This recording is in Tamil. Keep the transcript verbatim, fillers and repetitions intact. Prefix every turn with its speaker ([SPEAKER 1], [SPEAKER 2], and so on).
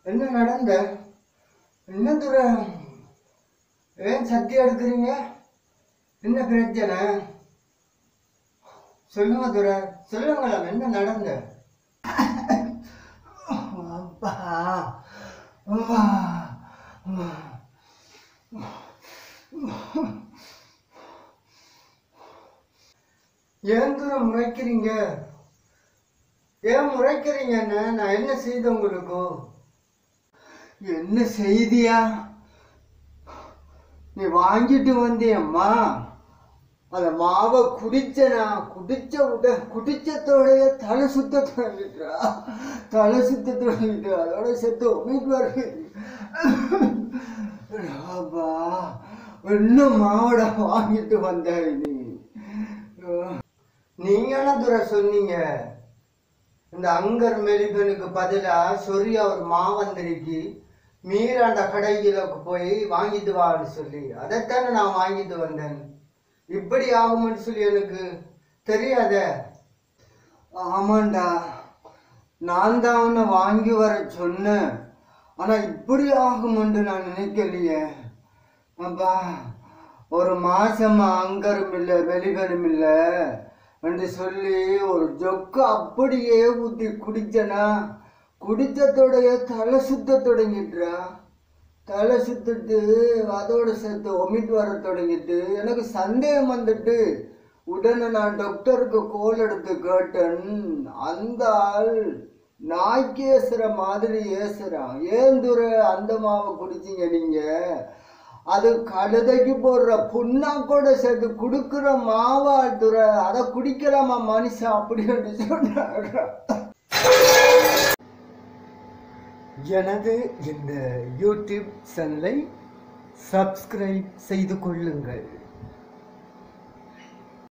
[SPEAKER 1] என்ன நடந்த? என்ன துறை? ஏன் சத்தி எடுக்கிறீங்க? என்ன பிரச்சனை? சொல்லுங்க துறை, சொல்லுங்களேன், என்ன நடந்த? அப்பா அம்மா ஏன் துறை முறைக்கிறீங்க? ஏன் முறைக்கிறீங்கன்னு நான் என்ன செய்த உங்களுக்கு? என்ன செய்தியா? நீ வாங்கிட்டு வந்தியம்மா, அந்த மாவை குடிச்சனா, குடிச்ச விட குடிச்சத்தோடைய தலை சுத்த தொடங்கிட்டா, தலை சுத்த தொடங்கிட்டு அதோட செத்து உமிட்டு வருது. இன்னும் மாவட வாங்கிட்டு வந்த நீ நீங்க என்ன துறை சொன்னீங்க? இந்த அங்கர் மெலிபனுக்கு பதிலா சொரியா ஒரு மாவந்திரிக்கு மீறாண்ட கடையில போய் வாங்கிட்டு வான்னு சொல்லி அதைத்தானே நான் வாங்கிட்டு வந்தேன். இப்படி ஆகும்னு சொல்லி எனக்கு தெரியாத. ஆமாண்டா, நான் தான் அவனை வாங்கி வர சொன்னேன். ஆனா இப்படி ஆகும்னு நான் நினைக்கலையே. அப்பா, ஒரு மாசமா அங்கரும் இல்லை வெளிவரும் இல்லை என்று சொல்லி ஒரு ஜொக்கு அப்படியே ஊற்றி குடிச்சனா, குடிச்சத்தோடைய தலை சுத்த தொடங்கிட்டுறா. தலை சுத்திட்டு அதோட சேர்த்து ஒமிட் வர தொடங்கிட்டு எனக்கு சந்தேகம் வந்துட்டு உடனே நான் டாக்டருக்கு கோல் எடுத்து கேட்டேன். அந்த ஆள் நாய்க்கு ஏசுற மாதிரி ஏசுறான். ஏன் துறை அந்த மாவை குடிச்சிங்க நீங்க? அது கழுதைக்கு போடுற புண்ணா கூட சேர்த்து குடுக்கிற மாவா துறை, அதை குடிக்கலாமா மனுஷன் அப்படின்னு சொன்னாங்க. எனது இந்த யூடியூப் சேனலை சப்ஸ்கிரைப் செய்து கொள்ளுங்கள்.